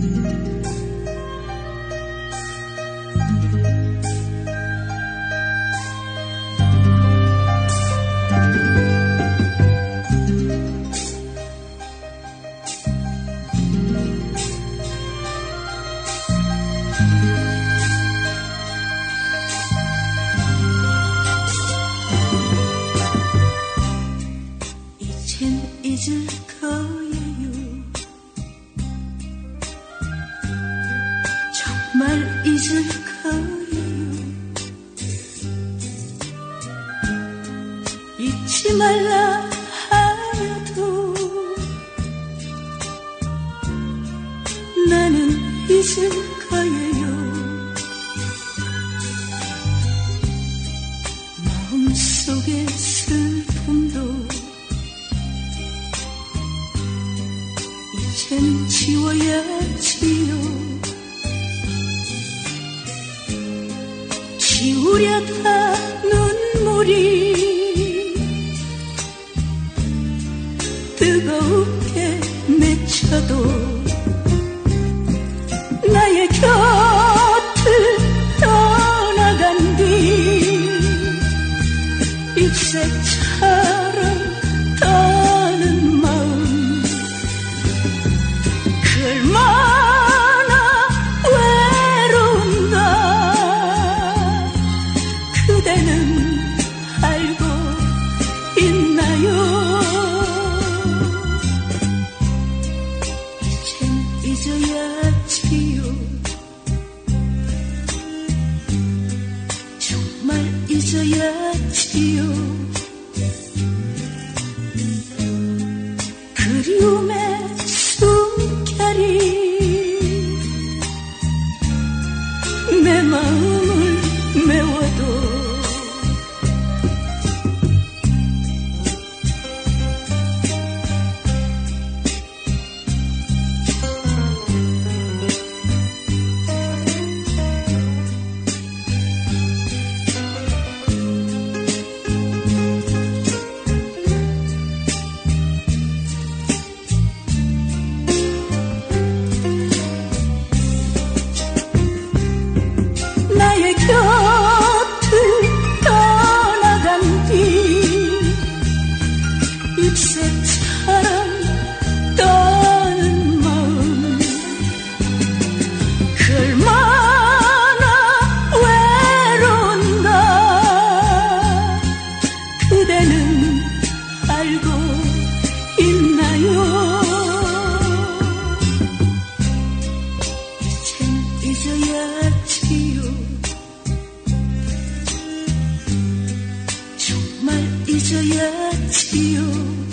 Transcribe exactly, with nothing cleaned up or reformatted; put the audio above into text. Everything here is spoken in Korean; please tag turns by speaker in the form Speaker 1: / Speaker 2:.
Speaker 1: 잊을 거예요. 정말 잊을 거예요. 잊지 말라 하여도 나는 잊을 거예요. 마음속의 슬픔도 이젠 지워야지요. 지우려다 눈물이 뜨겁게 맺혀도 나의 곁을 떠나간 뒤 잎새처럼 떠는 마음 얼마나 외로운가 그대는 알고 있나요? 이젠 잊어야지요. 정말 잊어야지요. 그리움의 숨결이 내 마음을 메워도 나의 곁을 떠나간 뒤 잎새처럼 떠는 마음 얼마나 외로운가 그대는 알고 있나요? 이젠 잊어야지요. 정말 잊어야지요.